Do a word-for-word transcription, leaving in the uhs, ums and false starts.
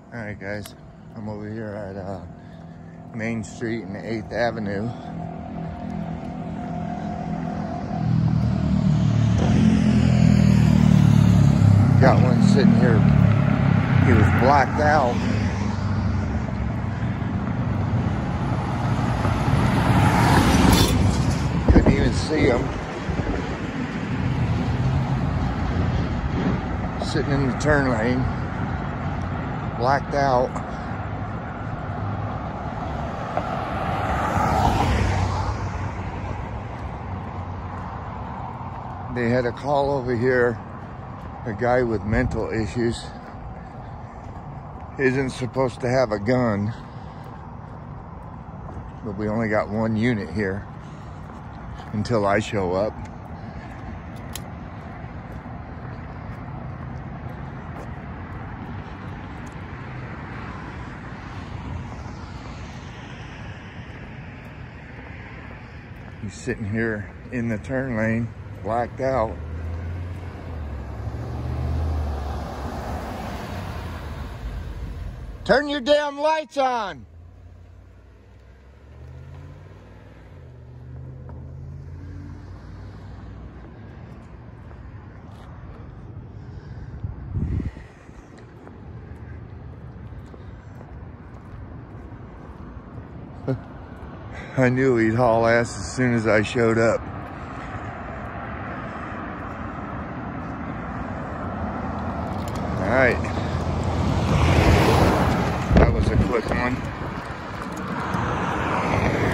All right, guys, I'm over here at uh, Main Street and eighth Avenue. Got one sitting here. He was blacked out. Couldn't even see him. Sitting in the turn lane. Blacked out. They had a call over here. A guy with mental issues isn't supposed to have a gun, but we only got one unit here until I show up. He's sitting here in the turn lane, blacked out. Turn your damn lights on. I knew he'd haul ass as soon as I showed up. All right.